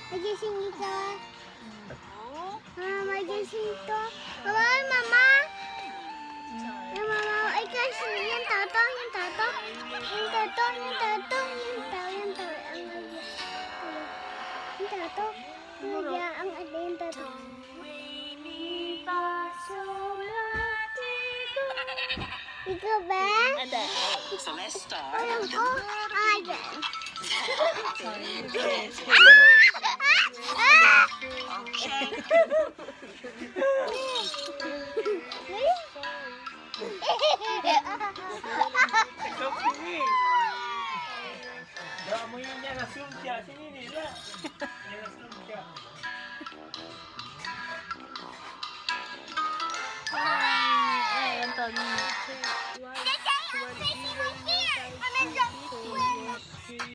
Lagi sini kau. Lagi sini tu. Bye, Mama. Ya, Mama. Ikan sini yang tato, yang tato, yang tato, yang tato, yang tato, yang tato, yang tato. Ya, ang ada yang tato. Ikaw ba? Ada. So let's start. Alam ko. Ayan. Ikaw sini. Dah mo yun niya nasultya. Sini nila. Yan nasultya. Ay, Antonio.